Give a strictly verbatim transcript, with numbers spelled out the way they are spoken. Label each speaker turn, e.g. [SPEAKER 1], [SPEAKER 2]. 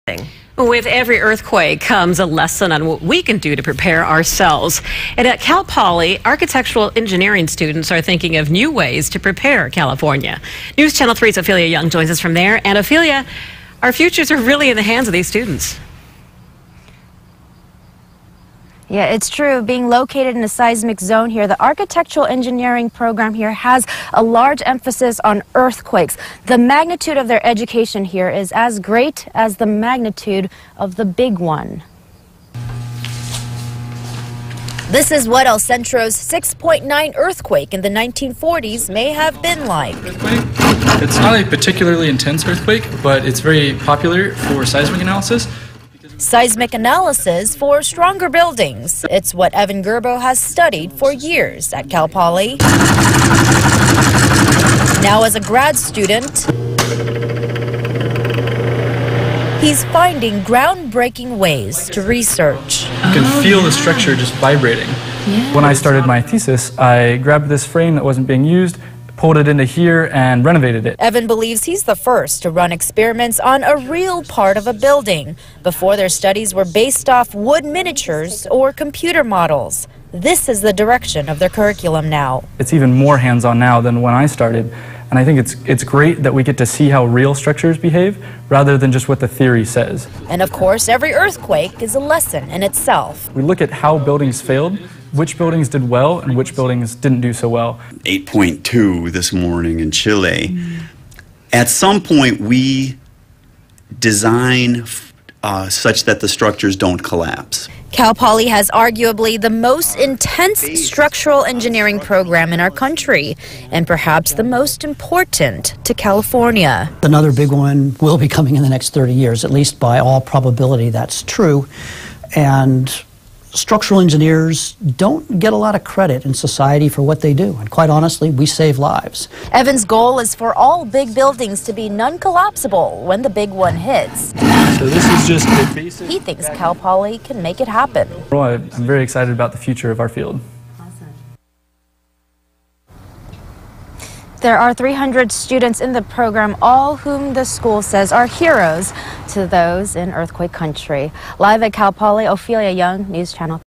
[SPEAKER 1] With every earthquake comes a lesson on what we can do to prepare ourselves. And at Cal Poly, architectural engineering students are thinking of new ways to prepare California. News Channel three's Ophelia Young joins us from there. And Ophelia, our futures are really in the hands of these students.
[SPEAKER 2] Yeah, it's true. Being located in a seismic zone here, the architectural engineering program here has a large emphasis on earthquakes. The magnitude of their education here is as great as the magnitude of the big one.
[SPEAKER 3] This is what El Centro's six point nine earthquake in the nineteen forties may have been like.
[SPEAKER 4] Earthquake. It's not a particularly intense earthquake, but it's very popular for seismic analysis.
[SPEAKER 3] Seismic analysis for stronger buildings. It's what Evan Gerbo has studied for years at Cal Poly. Now as a grad student, he's finding groundbreaking ways to research.
[SPEAKER 4] You can feel the structure just vibrating.
[SPEAKER 2] Yeah.
[SPEAKER 4] When I started my thesis, I grabbed this frame that wasn't being used, pulled it into here, and renovated it.
[SPEAKER 3] Evan believes he's the first to run experiments on a real part of a building. Before, their studies were based off wood miniatures or computer models. This is the direction of their curriculum now.
[SPEAKER 4] It's even more hands-on now than when I started, and I think it's, it's great that we get to see how real structures behave rather than just what the theory says.
[SPEAKER 3] And of course, every earthquake is a lesson in itself.
[SPEAKER 4] We look at how buildings failed, which buildings did well and which buildings didn't do so well.
[SPEAKER 5] eight point two this morning in Chile. Mm. At some point, we design uh, such that the structures don't collapse.
[SPEAKER 3] Cal Poly has arguably the most intense structural engineering program in our country, and perhaps the most important to California.
[SPEAKER 6] Another big one will be coming in the next thirty years, at least by all probability that's true. And structural engineers don't get a lot of credit in society for what they do, and quite honestly, we save lives.
[SPEAKER 3] Evan's goal is for all big buildings to be non-collapsible when the big one hits.
[SPEAKER 4] So this is just a basic...
[SPEAKER 3] He thinks Cal Poly can make it happen.
[SPEAKER 4] Well, I'm very excited about the future of our field.
[SPEAKER 2] There are three hundred students in the program, all whom the school says are heroes to those in earthquake country. Live at Cal Poly, Ophelia Young, News Channel.